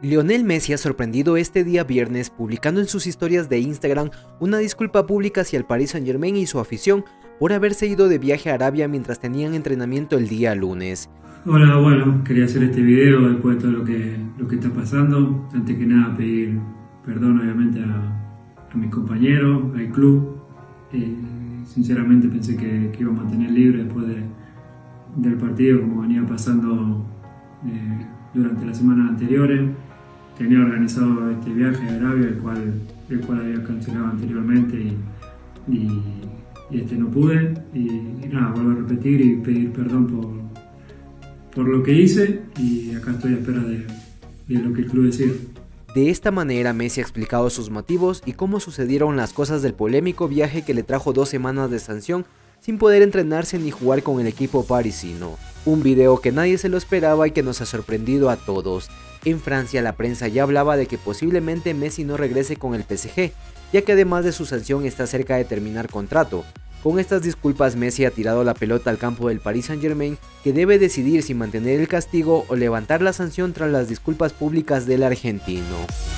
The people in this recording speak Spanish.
Lionel Messi ha sorprendido este día viernes publicando en sus historias de Instagram una disculpa pública hacia el Paris Saint-Germain y su afición por haberse ido de viaje a Arabia mientras tenían entrenamiento el día lunes. Hola, bueno, quería hacer este video después de todo lo que está pasando. Antes que nada pedir perdón obviamente a mis compañeros, al club. Sinceramente pensé que iba a mantener libre después del partido, como venía pasando durante las semanas anteriores. Tenía organizado este viaje a Arabia, el cual había cancelado anteriormente y no pude. Y nada, vuelvo a repetir y pedir perdón por lo que hice, y acá estoy a espera de lo que el club decida. De esta manera, Messi ha explicado sus motivos y cómo sucedieron las cosas del polémico viaje que le trajo 2 semanas de sanción sin poder entrenarse ni jugar con el equipo parisino. Un video que nadie se lo esperaba y que nos ha sorprendido a todos. En Francia, la prensa ya hablaba de que posiblemente Messi no regrese con el PSG, ya que además de su sanción está cerca de terminar contrato. Con estas disculpas, Messi ha tirado la pelota al campo del Paris Saint-Germain, que debe decidir si mantener el castigo o levantar la sanción tras las disculpas públicas del argentino.